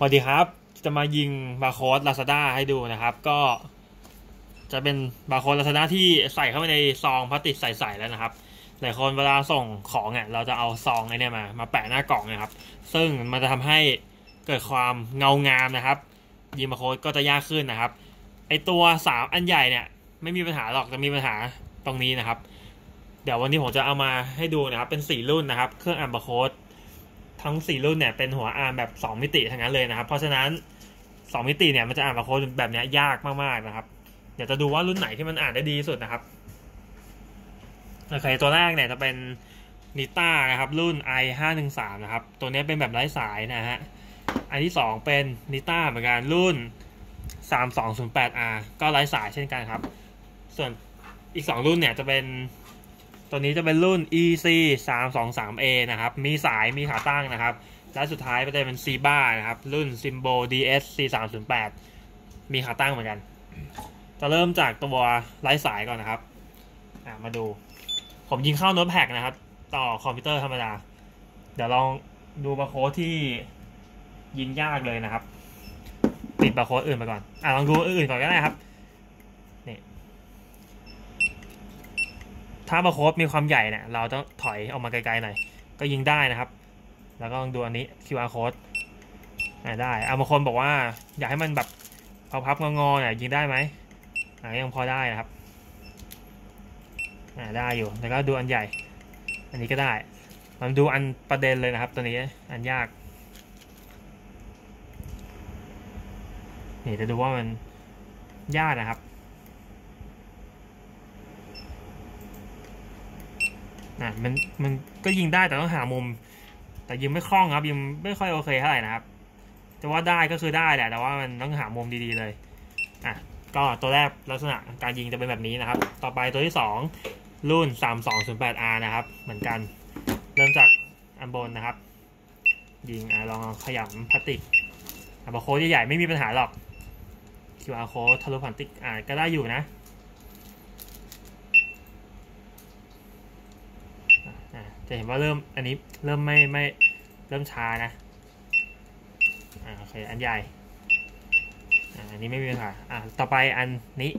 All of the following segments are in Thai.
สวัสดีครับจะมายิงบาร์โค้ด Lazada ให้ดูนะครับก็จะเป็นบาร์โค้ด Lazada ที่ใส่เข้าไปในซองพลาสติกใสๆแล้วนะครับหลายคนเวลาส่งของเนี่ยเราจะเอาซองไอ้นี่มาแปะหน้ากล่องนะครับซึ่งมันจะทำให้เกิดความเงางามนะครับยิงบาร์โค้ดก็จะยากขึ้นนะครับไอตัว3อันใหญ่เนี่ยไม่มีปัญหาหรอกจะมีปัญหาตรงนี้นะครับเดี๋ยววันนี้ผมจะเอามาให้ดูนะครับเป็น4รุ่นนะครับเครื่องอ่านบาร์โค้ดทั้ง4รุ่นเนี่ยเป็นหัวอ่านแบบ2มิติทั้งนั้นเลยนะครับเพราะฉะนั้น2มิติเนี่ยมันจะอ่านบาร์โค้ดแบบนี้ยากมากๆนะครับเดี๋ยวจะดูว่ารุ่นไหนที่มันอ่านได้ดีที่สุดนะครับโอเคตัวแรกเนี่ยจะเป็นนิต้านะครับรุ่น i513 นะครับตัวนี้เป็นแบบไร้สายนะฮะอันที่2เป็นนิต้าเหมือนกันรุ่น 3208R ก็ไร้สายเช่นกันครับส่วนอีก2รุ่นเนี่ยจะเป็นตัวนี้จะเป็นรุ่น EC323A นะครับมีสายมีขาตั้งนะครับและสุดท้ายจะเป็น Ciba นะครับรุ่น Simbo DS4308 มีขาตั้งเหมือนกันจะเริ่มจากตัวไร้สายก่อนนะครับมาดูผมยิงเข้าโน้ตแพ็กนะครับต่อคอมพิวเตอร์ธรรมดาเดี๋ยวลองดูบาร์โค้ดที่ยิงยากเลยนะครับปิดบาร์โค้ดอื่นไปก่อนลองดูอื่นก่อนก็ได้ครับนี่ถ้าบาร์โค้ดมีความใหญ่เนี่ยเราต้องถอยออกมาไกลๆหน่อยก็ยิงได้นะครับแล้วก็ลองดูอันนี้ QR code ได้บางคนบอกว่าอยากให้มันแบบพับๆงอๆเนี่ยยิงได้ไหมยังพอได้นะครับได้อยู่แล้วก็ดูอันใหญ่อันนี้ก็ได้มันดูอันประเด็นเลยนะครับตัวนี้อันยากนี่จะดูว่ามันยากนะครับมันก็ยิงได้แต่ต้องหามุมแต่ยิงไม่คล่องครับยิงไม่ค่อยโอเคเท่าไหร่นะครับจะว่าได้ก็คือได้แหละแต่ว่ามันต้องหามุมดีๆเลยก็ตัวแรกลักษณะการยิงจะเป็นแบบนี้นะครับต่อไปตัวที่2รุ่น 3208R นะครับเหมือนกันเริ่มจากอันบนนะครับยิงลองขยำพลาสติกบาร์โค้ดใหญ่ๆไม่มีปัญหาหรอก QR code ทะลุพลาสติกก็ได้อยู่นะจะเห็นว่าเริ่มอันนี้เริ่มไม่เริ่มช้านะโอเคอันใหญ่อันนี้ไม่มีปัญหาต่อไปอันนี้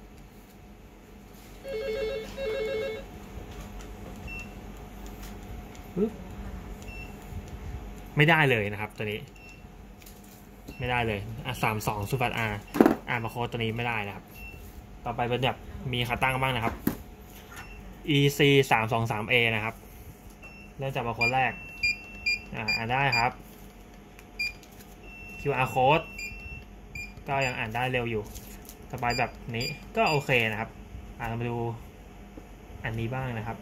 ไม่ได้เลยนะครับตัวนี้ไม่ได้เลย32 Super R บาร์โค้ดตัวนี้ไม่ได้นะครับต่อไปเป็นแบบมีขาตั้งบ้างนะครับ EC323A นะครับเริ่มจากบาร์โค้ดแรกได้ครับ QR code ก็ยังอ่านได้เร็วอยู่ต่อไปแบบนี้ก็โอเคนะครับเรามาดูอันนี้บ้างนะครับ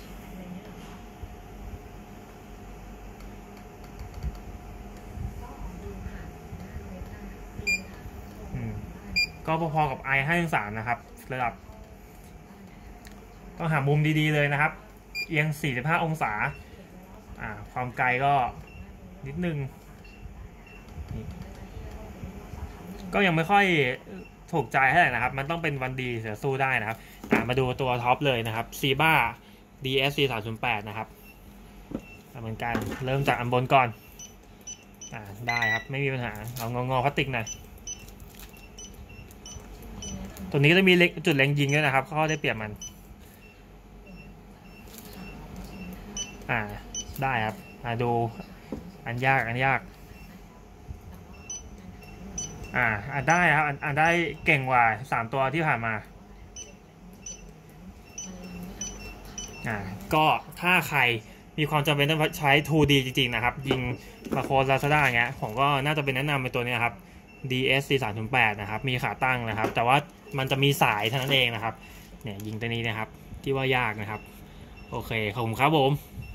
ก็พอๆกับ i513 นะครับระดับต้องหามุมดีๆเลยนะครับเอียง45องศาความไกลก็นิดนึงก็ยังไม่ค่อยถูกใจเท่าไหร่นะครับมันต้องเป็นวันดีเสือสู้ได้นะครับมาดูตัวท็อปเลยนะครับ Ciba DS4308 นะครับเหมือนกันเริ่มจากอันบนก่อนได้ครับไม่มีปัญหาเอางอพลาสติกหน่อยตัวนี้จะมีจุดเล็งยิงด้วยนะครับเขาได้เปรียบมันได้ครับดูอันยากได้ครับได้เก่งกว่า3ตัวที่ผ่านมาก็ถ้าใครมีความจำเป็นต้องใช้ 2D จริงๆนะครับยิงบาร์โค้ด Lazada เงี้ยผมก็น่าจะเป็นแนะนำเป็นตัวนี้ครับ DS4308 นะครับมีขาตั้งนะครับแต่ว่ามันจะมีสายเท่านั้นเองนะครับเนี่ยยิงตัวนี้นะครับที่ว่ายากนะครับโอเคขอบคุณครับผม